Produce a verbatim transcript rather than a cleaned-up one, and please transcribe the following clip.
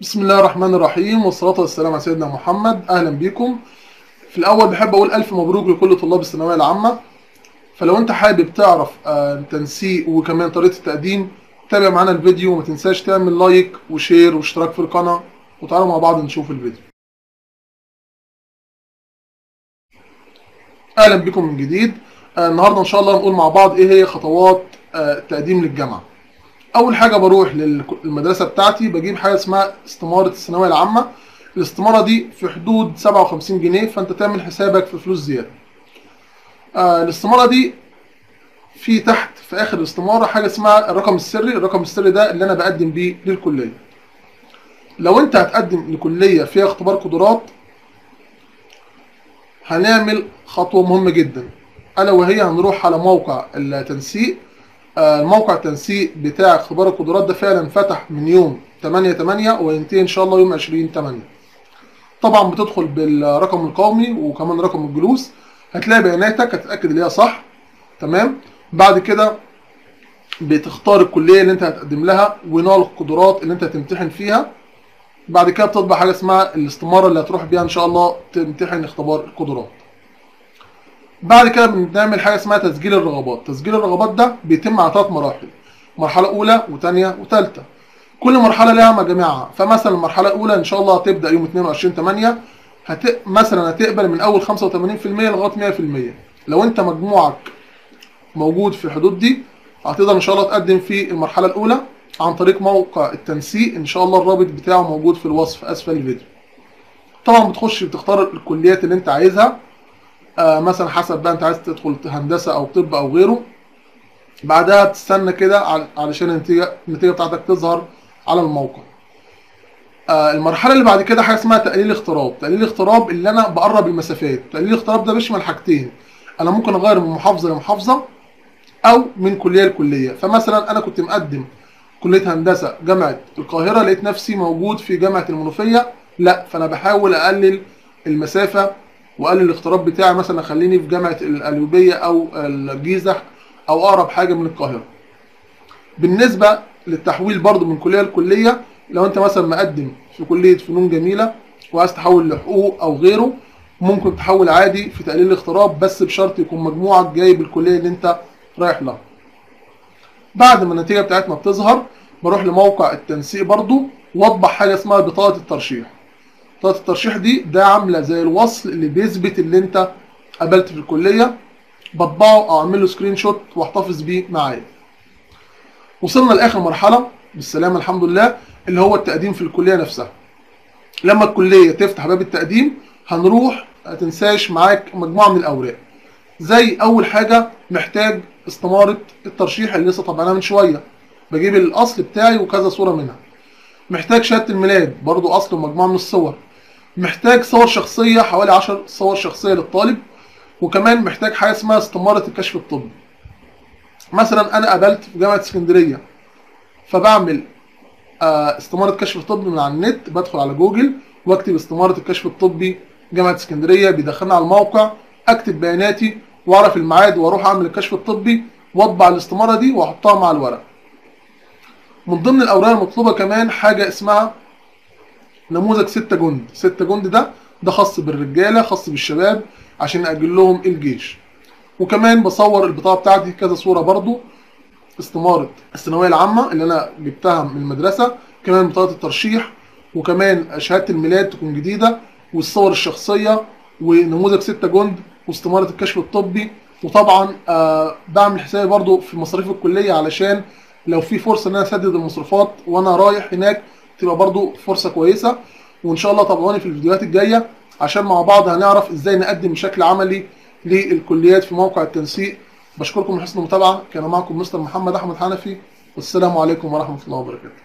بسم الله الرحمن الرحيم والصلاة والسلام على سيدنا محمد. أهلا بيكم. في الأول بحب أقول ألف مبروك لكل طلاب الثانوية العامة. فلو أنت حابب تعرف آه، تنسيق وكمان طريقة التقديم، تابع معانا الفيديو وما تنساش تعمل لايك وشير واشتراك في القناة، وتعالوا مع بعض نشوف الفيديو. أهلا بكم من جديد. آه، النهاردة إن شاء الله هنقول مع بعض إيه هي خطوات آه، التقديم للجامعة. اول حاجه بروح للمدرسه بتاعتي، بجيب حاجه اسمها استماره الثانويه العامه. الاستماره دي في حدود سبعة وخمسين جنيه، فانت تعمل حسابك في فلوس زياده. آه الاستماره دي في تحت في اخر الاستماره حاجه اسمها الرقم السري. الرقم السري ده اللي انا بقدم بيه للكليه. لو انت هتقدم لكليه فيها اختبار قدرات، هنعمل خطوه مهمه جدا، الا وهي هنروح على موقع التنسيق. آه، موقع التنسيق بتاع اختبار القدرات ده فعلا فتح من يوم تمانية تمانية وينتهي ان شاء الله يوم عشرين تمانية. طبعا بتدخل بالرقم القومي وكمان رقم الجلوس، هتلاقي بياناتك، هتتاكد ان هي صح. تمام. بعد كده بتختار الكليه اللي انت هتقدم لها ونوع القدرات اللي انت هتمتحن فيها. بعد كده بتطبع حاجه اسمها الاستماره اللي هتروح بيها ان شاء الله تمتحن اختبار القدرات. بعد كده بنعمل حاجه اسمها تسجيل الرغبات. تسجيل الرغبات ده بيتم على ثلاث مراحل: مرحله اولى وثانيه وثالثه. كل مرحله لها مجاميعها. فمثلا المرحله الاولى ان شاء الله هتبدا يوم اتنين وعشرين تمانية، هت... مثلا هتقبل من اول خمسة وتمانين في المية لغايه مية في المية. لو انت مجموعك موجود في الحدود دي، هتقدر ان شاء الله تقدم في المرحله الاولى عن طريق موقع التنسيق. ان شاء الله الرابط بتاعه موجود في الوصف اسفل الفيديو. طبعا بتخش بتختار الكليات اللي انت عايزها، آه مثلا حسب بقى انت عايز تدخل هندسه او طب او غيره. بعدها بتستنى كده علشان النتيجه النتيجه بتاعتك تظهر على الموقع. آه المرحله اللي بعد كده حاجه اسمها تقليل اغتراب. تقليل اغتراب اللي انا بقرب المسافات. تقليل الاغتراب ده بيشمل حاجتين: انا ممكن اغير من محافظه لمحافظه او من كليه لكليه. فمثلا انا كنت مقدم كليه هندسه جامعه القاهره، لقيت نفسي موجود في جامعه المنوفيه، لا فانا بحاول اقلل المسافه واقلل الاغتراب بتاعي، مثلا اخليني في جامعه القليوبيه او الجيزه او اقرب حاجه من القاهره. بالنسبه للتحويل برضو من كليه لكليه، لو انت مثلا مقدم في كليه فنون جميله وعايز تحول لحقوق او غيره، ممكن تحول عادي في تقليل الاغتراب، بس بشرط يكون مجموعك جايب الكليه اللي انت رايح لها. بعد ما النتيجه بتاعتنا بتظهر، بروح لموقع التنسيق برضو واطبع حاجه اسمها بطاقه الترشيح. بطاقه الترشيح دي ده عامله زي الوصل اللي بيثبت اللي انت قبلت في الكليه. بطبعه او اعمل له سكرين شوت واحتفظ بيه معايا. وصلنا لاخر مرحله بالسلامه الحمد لله، اللي هو التقديم في الكليه نفسها. لما الكليه تفتح باب التقديم، هنروح ما تنساش معاك مجموعه من الاوراق. زي اول حاجه محتاج استماره الترشيح اللي لسه طبعناها من شويه، بجيب الاصل بتاعي وكذا صوره منها. محتاج شهاده الميلاد، برضو اصل ومجموعه من الصور. محتاج صور شخصيه، حوالي عشر صور شخصيه للطالب. وكمان محتاج حاجه اسمها استماره الكشف الطبي. مثلا انا قابلت في جامعه اسكندريه، فبعمل آه، استماره كشف طبي من على النت. بدخل على جوجل واكتب استماره الكشف الطبي جامعه اسكندريه، بيدخلني على الموقع، اكتب بياناتي واعرف الميعاد واروح اعمل الكشف الطبي واطبع الاستماره دي واحطها مع الورق. من ضمن الاوراق المطلوبه كمان حاجه اسمها نموذج ستة جند. ستة جند ده ده خاص بالرجاله، خاص بالشباب عشان نأجل لهم الجيش. وكمان بصور البطاقه بتاعتي كذا صوره برضو: استماره الثانويه العامه اللي انا جبتها من المدرسه، كمان بطاقه الترشيح، وكمان شهاده الميلاد تكون جديده، والصور الشخصيه، ونموذج ستة جند، واستماره الكشف الطبي. وطبعا آه بعمل حسابي برضو في مصاريف الكليه، علشان لو في فرصه ان انا اسدد المصروفات وانا رايح هناك تبقى برضو فرصه كويسه. وان شاء الله تابعوني في الفيديوهات الجايه عشان مع بعض هنعرف ازاي نقدم بشكل عملي للكليات في موقع التنسيق. بشكركم لحسن المتابعه. كان معكم مستر محمد احمد حنفي، والسلام عليكم ورحمه الله وبركاته.